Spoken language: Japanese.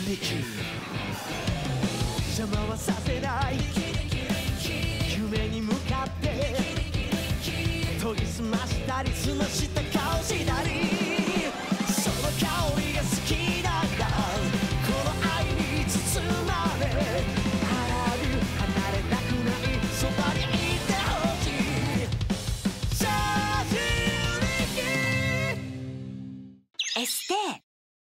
力邪魔はさせない夢に向かって研ぎ澄ましたり澄ました顔したり